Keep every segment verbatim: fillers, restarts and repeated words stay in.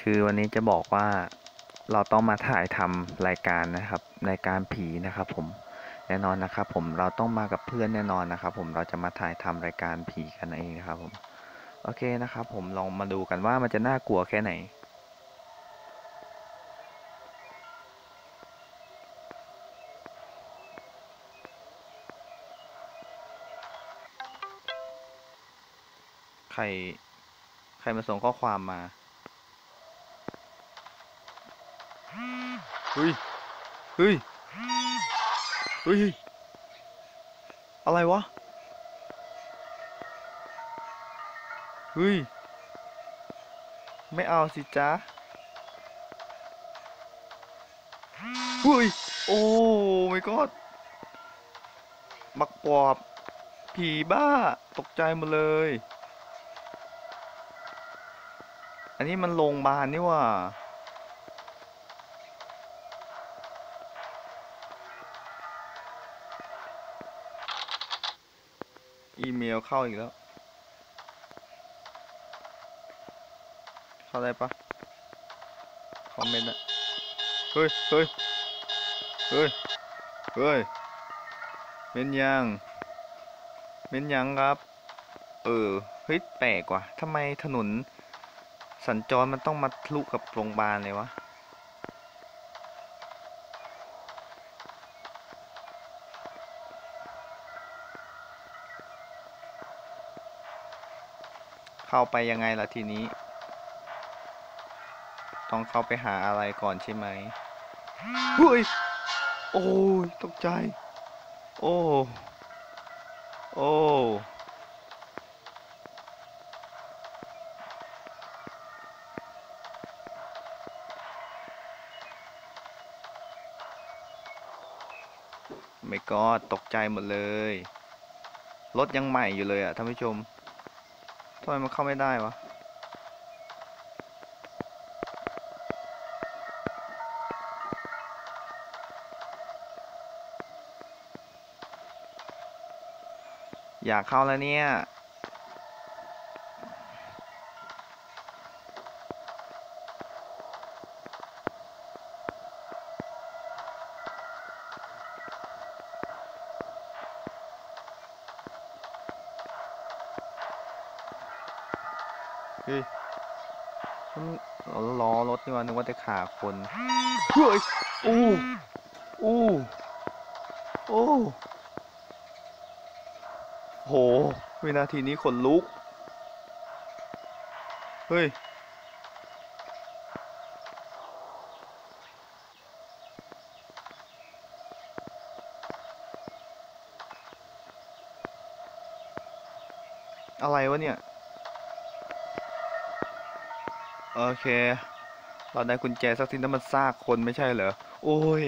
คือวันนี้จะบอกว่าเราต้องมาถ่ายทำรายการนะครับรายการผีนะครับผมแน่นอนนะครับผมเราต้องมากับเพื่อนแน่นอนนะครับผมเราจะมาถ่ายทำรายการผีกันเองนะครับผมโอเคนะครับผมลองมาดูกันว่ามันจะน่ากลัวแค่ไหนใครใครมาส่งข้อความมาเฮ้ยเฮ้ยเฮ้ยอะไรวะเฮ้ยไม่เอาสิจ๊ะเฮ้ยโอ้ my god มักปอบผีบ้าตกใจหมดเลยอันนี้มันโรงพยาบาลนี่ว่าอีเมลเข้าอีกแล้วเข้าได้ปะคอมเมนต์อะเฮ้ยเฮ้ยเฮ้ยเฮ้ยเม้นยังเม้นยังครับเออเฮ้ยแปลกว่ะทำไมถนนสัญจรมันต้องมาทะลุกับโรงพยาบาลเลยวะเข้าไปยังไงล่ะทีนี้ต้องเข้าไปหาอะไรก่อนใช่ไหมเฮ้ยโอ้ยตกใจโอ้โอ้ไม่ก็ตกใจหมดเลยรถยังใหม่อยู่เลยอะท่านผู้ชมทำไมมันเข้าไม่ได้วะอยากเข้าแล้วเนี่ยเฮ้ยมันล้อรถนี่วะนึกว่าจะขาคนเฮ้ยโอ้โอ้โอ้โหวินาทีนี้ขนลุกเฮ้ยอะไรวะเนี่ยโอเคเราได้กุญแจสักทีนั้นมันซากคนไม่ใช่เหรอโอ้ย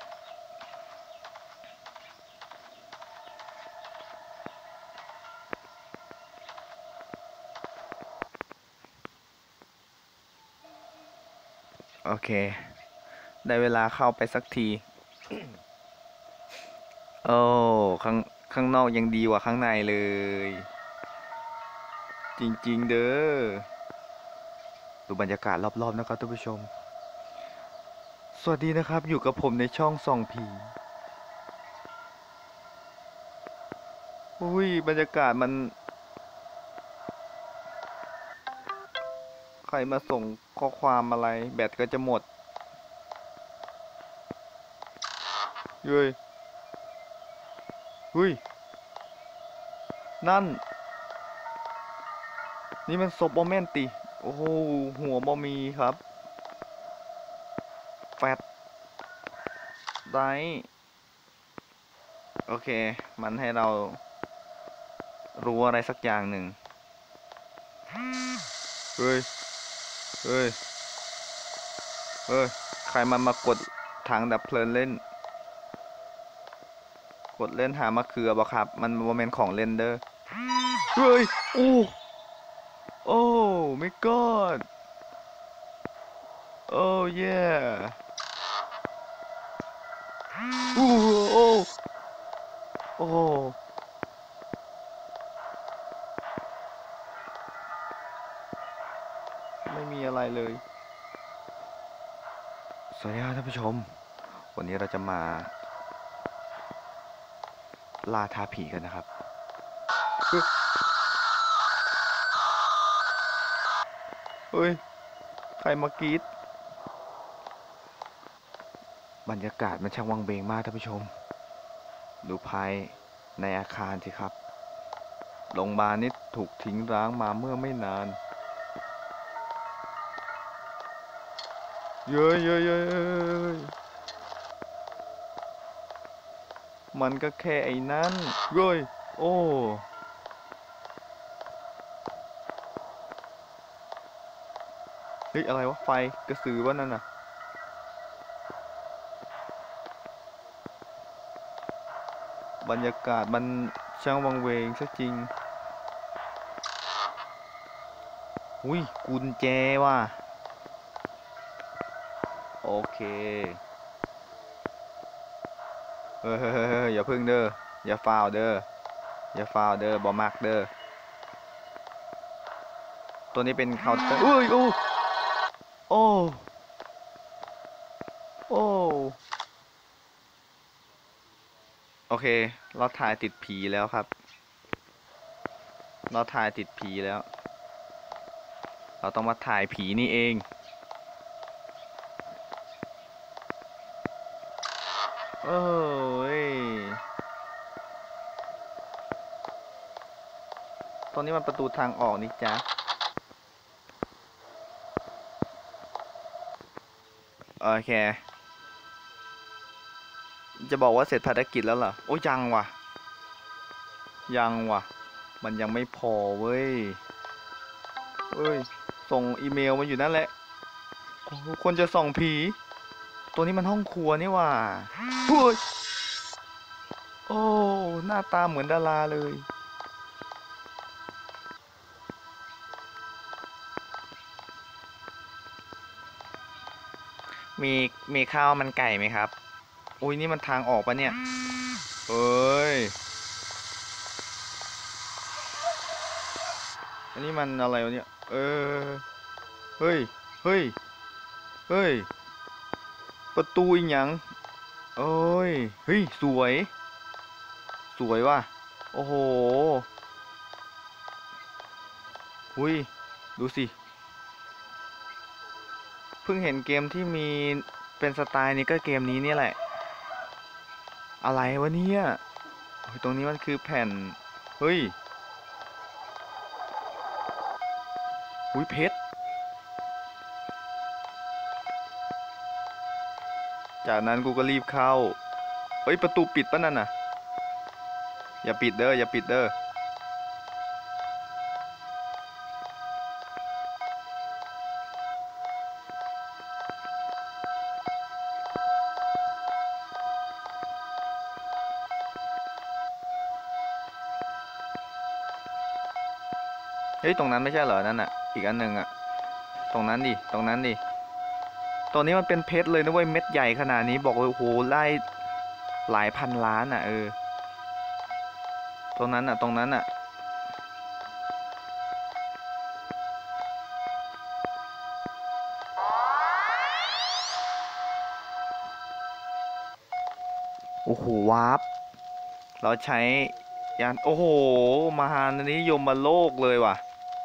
โอเคได้เวลาเข้าไปสักทีโอ้ข้างข้างนอกยังดีกว่าข้างในเลยจริงๆเด้อดูบรรยากาศรอบๆนะครับท่านผู้ชมสวัสดีนะครับอยู่กับผมในช่องส่องผีอุ้ยบรรยากาศมันใครมาส่งข้อความอะไรแบตก็จะหมดเฮ้ยเฮ้ยนั่นนี่มันศพบอมแมนติโอ้โหหัวบอมีครับแฟตได้โอเคมันให้เรารู้อะไรสักอย่างหนึ่งเฮ้ยเฮ้ยเฮ้ยใครมันมากดถังดับเพลิงเล่นกดเล่นหามะเขือบ่ครับมันโมเมนต์ของเล่นเด้อเฮ้ยโอ้โอ้ไม่กอดโอ้เย่โอ้โอ้โอ้ไม่มีอะไรเลยสวัสดีครับท่านผู้ชมวันนี้เราจะมาล่าท้าผีกันนะครับเฮ้ยใครมากรีดบรรยากาศมันช่างวังเวงมากท่านผู้ชมดูภายในอาคารสิครับโรงพยาบาลนี้ถูกทิ้งร้างมาเมื่อไม่นานเย้ยเย้ยเย้ยมันก็แค่ไอ้นั้นเย้ยโอ้เฮ้ยอะไรวะไฟกระสือวะนั่นน่ะบรรยากาศมันช่างวังเวงซะจริงอุ้ยกุญแจว่ะโอเคเฮ้ยอย่าพึ่งเด้ออย่าฟาวเด้ออย่าฟาวเด้อบอมักเด้อตัวนี้เป็นเคาน์เตอร์อุ้ยโอ้โอ้โอ้โอเคเราถ่ายติดผีแล้วครับเราถ่ายติดผีแล้วเราต้องมาถ่ายผีนี่เองโอ้ยตรงนี้มันประตูทางออกนี่จ๊ะโอเคจะบอกว่าเสร็จภารกิจแล้วเหรอโอ้ยังว่ะยังว่ะมันยังไม่พอเว้ยเอ้ยส่งอีเมลมาอยู่นั่นแหละโอ้ควรจะส่องผีตัวนี้มันห้องครัวนี่ว่ะเฮ้ยโอ้หน้าตาเหมือนดาราเลยมีมีข้าวมันไก่ไหมครับอุ้ยนี่มันทางออกปะเนี่ยเอ้ยอันนี้มันอะไรวะเนี่ยเออเฮ้ยเฮ้ยเฮ้ยประตูอีกอย่างโอ้ยเฮ้ยสวยสวยว่ะโอ้โหหุยดูสิเพิ่งเห็นเกมที่มีเป็นสไตล์นี้ก็เกมนี้นี่แหละอะไรวะเนี่ยตรงนี้มันคือแผ่นเฮ้ยหุยเพชรจากนั้นกูก็รีบเข้าเฮ้ยประตูปิดปะนั่นน่ะอย่าปิดเด้ออย่าปิดเด้อเฮ้ยตรงนั้นไม่ใช่เหรอนั่นน่ะอีกอันหนึ่งอ่ะตรงนั้นดิตรงนั้นดิตัวนี้มันเป็นเพชรเลยนะเว้ยเม็ดใหญ่ขนาดนี้บอกเลยโอ้โหไล่หลายพันล้านอ่ะเออตรงนั้นอ่ะตรงนั้นอ่ะโอ้โหวาร์ปเราใช้ยานโอ้โหมหานิยมมาโลกเลยว่ะ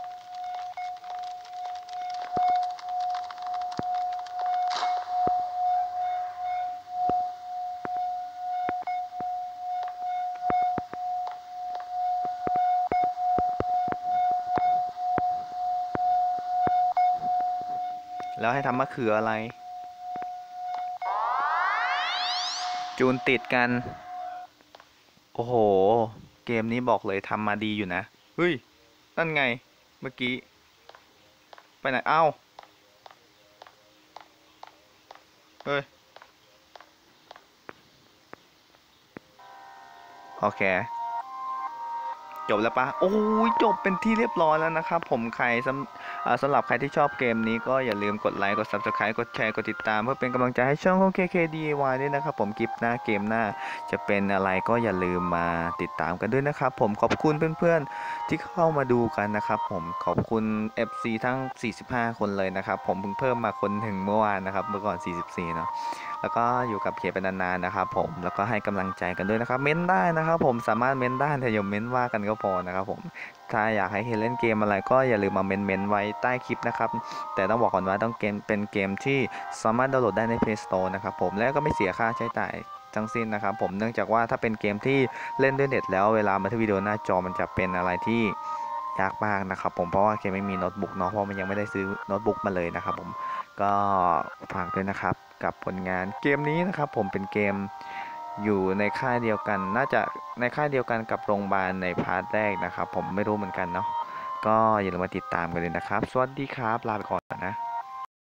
แล้วให้ทำมะเขืออะไรจูนติดกันโอ้โหเกมนี้บอกเลยทำมาดีอยู่นะเฮ้ยนั่นไงเมื่อกี้ไปไหนเอ้าเฮ้ยโอเคจบแล้วปะโอ้ยจบเป็นที่เรียบร้อยแล้วนะครับผมใครอ่าสำหรับใครที่ชอบเกมนี้ก็อย่าลืมกดไลค์กด ซับสไครบ์ กดแชร์กดติดตามเพื่อเป็นกำลังใจให้ช่องของ เค เค ดี ไอ วาย ด้วยนะครับผมคลิปหน้าเกมหน้าจะเป็นอะไรก็อย่าลืมมาติดตามกันด้วยนะครับผมขอบคุณเพื่อนๆที่เข้ามาดูกันนะครับผมขอบคุณ เอฟ ซี ทั้งสี่สิบห้าคนเลยนะครับผมเพิ่งเพิ่มมาคนหนึ่งเมื่อวานนะครับเมื่อก่อนสี่สิบสี่เนาะแล้วก็อยู่กับเขียนเป็นนานๆนะครับผมแล้วก็ให้กำลังใจกันด้วยนะครับเม้นได้นะครับผมสามารถเม้นได้แต่อย่าเม้นว่ากันก็พอนะครับผมถ้าอยากให้เห็นเล่นเกมอะไรก็อย่าลืมมาเม้นๆไว้ใต้คลิปนะครับแต่ต้องบอกก่อนว่าต้องเกมเป็นเกมที่สามารถดาวน์โหลดได้ใน Play Store นะครับผมและก็ไม่เสียค่าใช้จ่ายทั้งสิ้นนะครับผมเนื่องจากว่าถ้าเป็นเกมที่เล่นด้วยเน็ตแล้วเวลาบันทึกวิดีโอหน้าจอมันจะเป็นอะไรที่ยากมากนะครับผมเพราะว่าเกมไม่มีโน้ตบุ๊กเนาะเพราะมันยังไม่ได้ซื้อโน้ตบุ๊กมาเลยนะครับผมก็ฝากด้วยนะครับกับผลงานเกมนี้นะครับผมเป็นเกมอยู่ในค่ายเดียวกันน่าจะในค่ายเดียวกันกับโรงพยาบาลในพาร์ทแรกนะครับผมไม่รู้เหมือนกันเนาะก็อย่าลืมมาติดตามกันเลยนะครับสวัสดีครับลาไปก่อนนะ